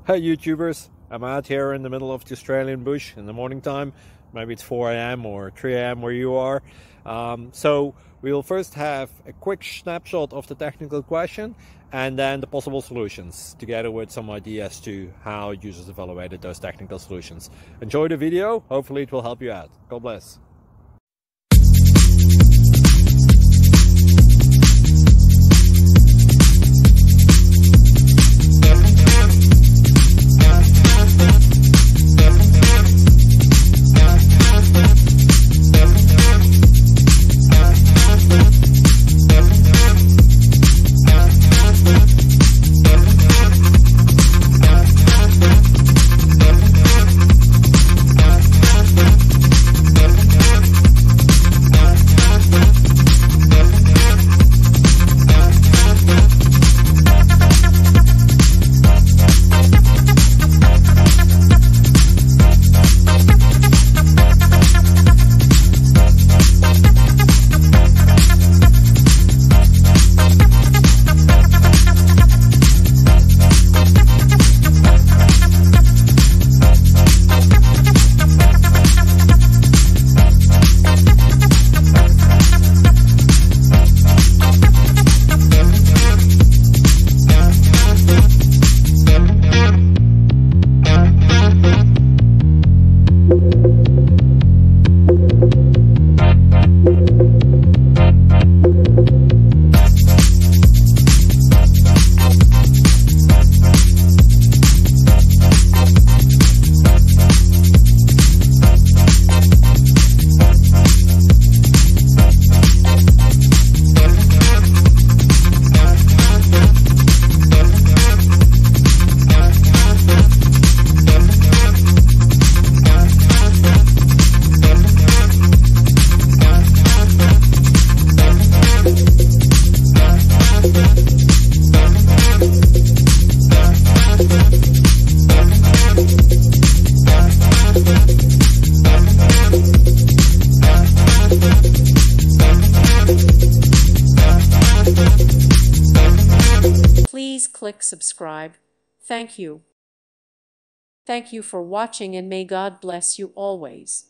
Hey YouTubers, I'm out here in the middle of the Australian bush in the morning time. Maybe it's 4 a.m. or 3 a.m. where you are. So we will first have a quick snapshot of the technical question and then the possible solutions, together with some ideas to how users evaluated those technical solutions. Enjoy the video, hopefully it will help you out. God bless. Please click subscribe. Thank you. Thank you for watching, and may God bless you always.